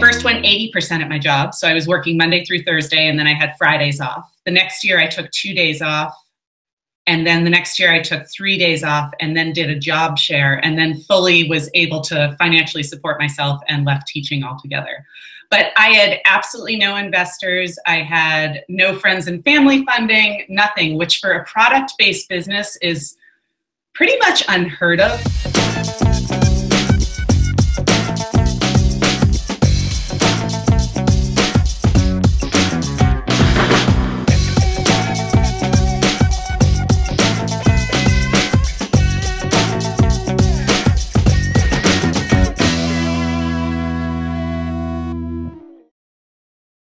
first went 80% at my job. So I was working Monday through Thursday, and then I had Fridays off. The next year I took 2 days off. And then the next year I took 3 days off and then did a job share and then fully was able to financially support myself and left teaching altogether. But I had absolutely no investors. I had no friends and family funding, nothing, which for a product-based business is pretty much unheard of.